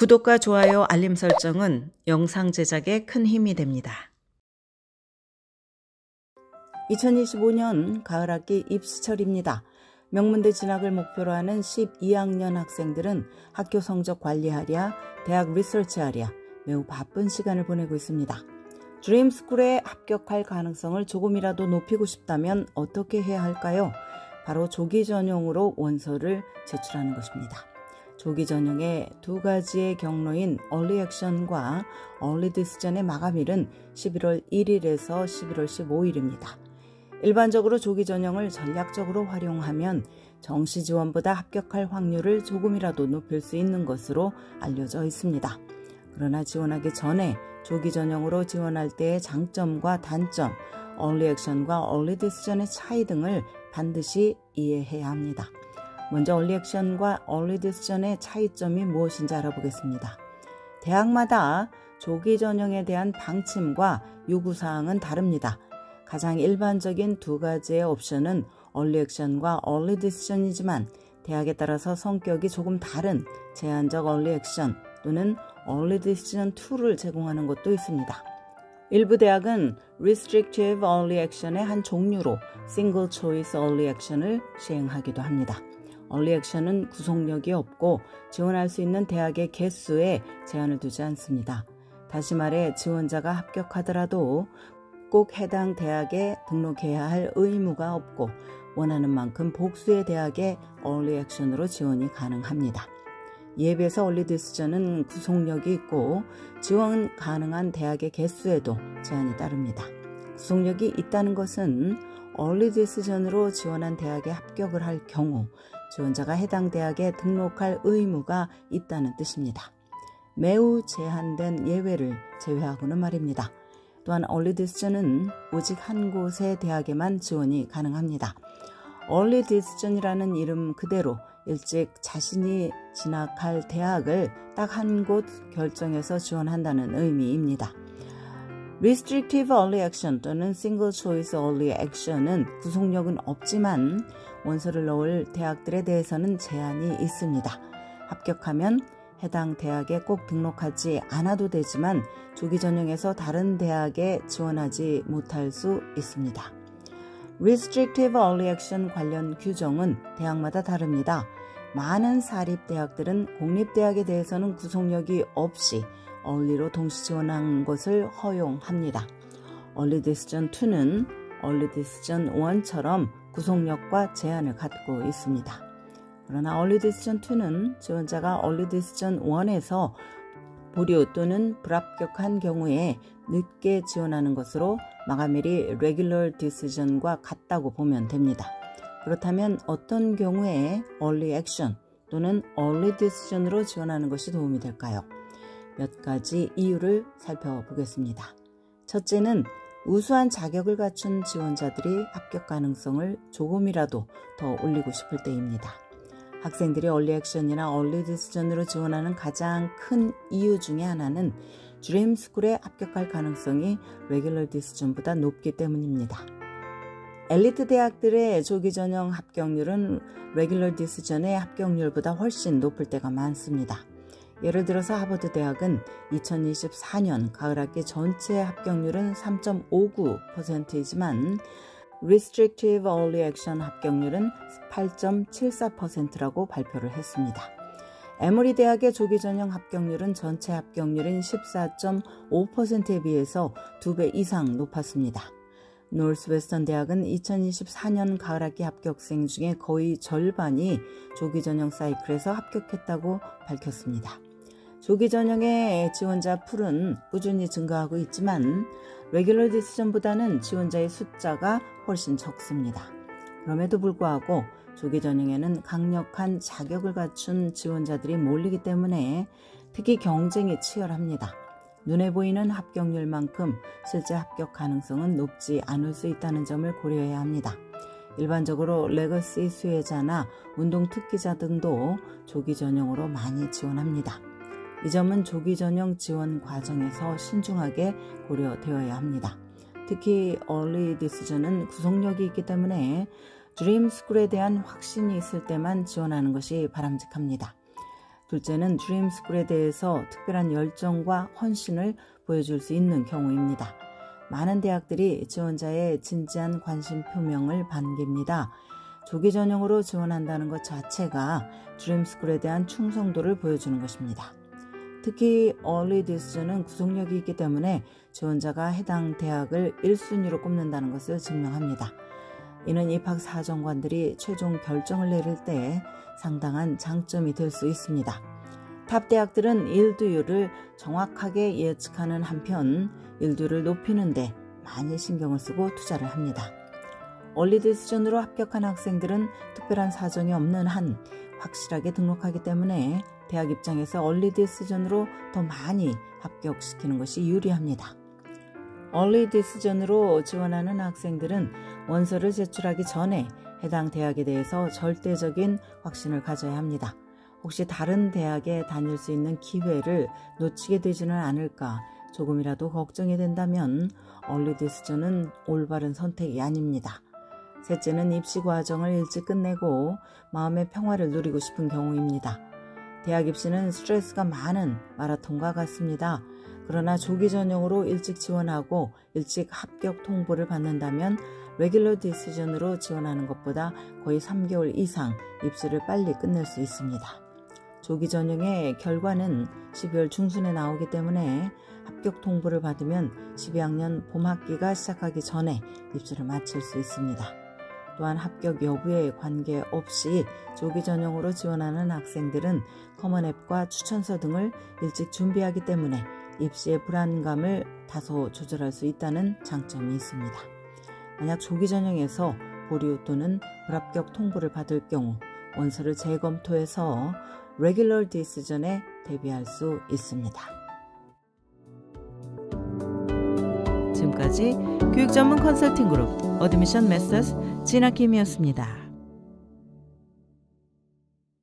구독과 좋아요, 알림 설정은 영상 제작에 큰 힘이 됩니다. 2025년 가을학기 입시철입니다. 명문대 진학을 목표로 하는 12학년 학생들은 학교 성적 관리하랴, 대학 리서치하랴 매우 바쁜 시간을 보내고 있습니다. 드림스쿨에 합격할 가능성을 조금이라도 높이고 싶다면 어떻게 해야 할까요? 바로 조기 전형으로 원서를 제출하는 것입니다. 조기 전형의 두 가지의 경로인 얼리 액션과 얼리 디시전의 마감일은 11월 1일에서 11월 15일입니다. 일반적으로 조기 전형을 전략적으로 활용하면 정시 지원보다 합격할 확률을 조금이라도 높일 수 있는 것으로 알려져 있습니다. 그러나 지원하기 전에 조기 전형으로 지원할 때의 장점과 단점, 얼리 액션과 얼리 디시전의 차이 등을 반드시 이해해야 합니다. 먼저 얼리 액션과 얼리 디시전의 차이점이 무엇인지 알아보겠습니다. 대학마다 조기 전형에 대한 방침과 요구사항은 다릅니다. 가장 일반적인 두 가지의 옵션은 얼리 액션과 얼리 디시전이지만 대학에 따라서 성격이 조금 다른 제한적 얼리 액션 또는 얼리 디시전 2를 제공하는 것도 있습니다. 일부 대학은 Restrictive Early Action의 한 종류로 Single Choice Early Action을 시행하기도 합니다. 얼리 액션은 구속력이 없고 지원할 수 있는 대학의 개수에 제한을 두지 않습니다. 다시 말해 지원자가 합격하더라도 꼭 해당 대학에 등록해야 할 의무가 없고 원하는 만큼 복수의 대학에 얼리 액션으로 지원이 가능합니다. 이에 비해서 얼리 디시전은 구속력이 있고 지원 가능한 대학의 개수에도 제한이 따릅니다. 구속력이 있다는 것은 얼리 디시전으로 지원한 대학에 합격을 할 경우 지원자가 해당 대학에 등록할 의무가 있다는 뜻입니다. 매우 제한된 예외를 제외하고는 말입니다. 또한 얼리 디시전은 오직 한 곳의 대학에만 지원이 가능합니다. 얼리 디시전이라는 이름 그대로 일찍 자신이 진학할 대학을 딱 한 곳 결정해서 지원한다는 의미입니다. Restrictive Early Action 또는 Single Choice Early Action은 구속력은 없지만 원서를 넣을 대학들에 대해서는 제한이 있습니다. 합격하면 해당 대학에 꼭 등록하지 않아도 되지만 조기 전형에서 다른 대학에 지원하지 못할 수 있습니다. Restrictive Early Action 관련 규정은 대학마다 다릅니다. 많은 사립대학들은 공립대학에 대해서는 구속력이 없이 얼리로 동시 지원한 것을 허용합니다. 얼리 디시전 2는 얼리 디시전 1처럼 구속력과 제한을 갖고 있습니다. 그러나 얼리 디시전 2는 지원자가 얼리 디시전 1에서 보류 또는 불합격한 경우에 늦게 지원하는 것으로 마감일이 레귤러 디시전과 같다고 보면 됩니다. 그렇다면 어떤 경우에 얼리 액션 또는 얼리 디시전으로 지원하는 것이 도움이 될까요? 몇 가지 이유를 살펴보겠습니다. 첫째는 우수한 자격을 갖춘 지원자들이 합격 가능성을 조금이라도 더 올리고 싶을 때입니다. 학생들이 얼리 액션이나 얼리 디시전으로 지원하는 가장 큰 이유 중에 하나는 드림스쿨에 합격할 가능성이 레귤러 디시전보다 높기 때문입니다. 엘리트 대학들의 조기 전형 합격률은 레귤러 디시전의 합격률보다 훨씬 높을 때가 많습니다. 예를 들어서 하버드 대학은 2024년 가을학기 전체 합격률은 3.59%이지만 Restrictive Early Action 합격률은 8.74%라고 발표를 했습니다. 에머리 대학의 조기 전형 합격률은 전체 합격률인 14.5%에 비해서 2배 이상 높았습니다. 노스웨스턴 대학은 2024년 가을학기 합격생 중에 거의 절반이 조기 전형 사이클에서 합격했다고 밝혔습니다. 조기 전형의 지원자 풀은 꾸준히 증가하고 있지만 레귤러 디시전보다는 지원자의 숫자가 훨씬 적습니다. 그럼에도 불구하고 조기 전형에는 강력한 자격을 갖춘 지원자들이 몰리기 때문에 특히 경쟁이 치열합니다. 눈에 보이는 합격률만큼 실제 합격 가능성은 높지 않을 수 있다는 점을 고려해야 합니다. 일반적으로 레거시 수혜자나 운동 특기자 등도 조기 전형으로 많이 지원합니다. 이 점은 조기 전형 지원 과정에서 신중하게 고려되어야 합니다. 특히 얼리 디시전은 구속력이 있기 때문에 드림스쿨에 대한 확신이 있을 때만 지원하는 것이 바람직합니다. 둘째는 드림스쿨에 대해서 특별한 열정과 헌신을 보여줄 수 있는 경우입니다. 많은 대학들이 지원자의 진지한 관심 표명을 반깁니다. 조기 전형으로 지원한다는 것 자체가 드림스쿨에 대한 충성도를 보여주는 것입니다. 특히 Early Decision은 구속력이 있기 때문에 지원자가 해당 대학을 1순위로 꼽는다는 것을 증명합니다. 이는 입학 사정관들이 최종 결정을 내릴 때 상당한 장점이 될 수 있습니다. 탑 대학들은 일두율을 정확하게 예측하는 한편 일두율을 높이는 데 많이 신경을 쓰고 투자를 합니다. 얼리 디시전으로 합격한 학생들은 특별한 사정이 없는 한 확실하게 등록하기 때문에 대학 입장에서 얼리 디시전으로 더 많이 합격시키는 것이 유리합니다. 얼리 디시전으로 지원하는 학생들은 원서를 제출하기 전에 해당 대학에 대해서 절대적인 확신을 가져야 합니다. 혹시 다른 대학에 다닐 수 있는 기회를 놓치게 되지는 않을까 조금이라도 걱정이 된다면 얼리 디시전은 올바른 선택이 아닙니다. 셋째는 입시 과정을 일찍 끝내고 마음의 평화를 누리고 싶은 경우입니다. 대학 입시는 스트레스가 많은 마라톤과 같습니다. 그러나 조기 전형으로 일찍 지원하고 일찍 합격 통보를 받는다면 레귤러 디시전으로 지원하는 것보다 거의 3개월 이상 입시를 빨리 끝낼 수 있습니다. 조기 전형의 결과는 12월 중순에 나오기 때문에 합격 통보를 받으면 12학년 봄학기가 시작하기 전에 입시를 마칠 수 있습니다. 또한 합격 여부에 관계없이 조기 전형으로 지원하는 학생들은 커먼앱과 추천서 등을 일찍 준비하기 때문에 입시의 불안감을 다소 조절할 수 있다는 장점이 있습니다. 만약 조기 전형에서 보류 또는 불합격 통보를 받을 경우 원서를 재검토해서 레귤러 디시전에 대비할 수 있습니다. 지금까지 교육 전문 컨설팅 그룹 어드미션 메서스 진아킴이었습니다.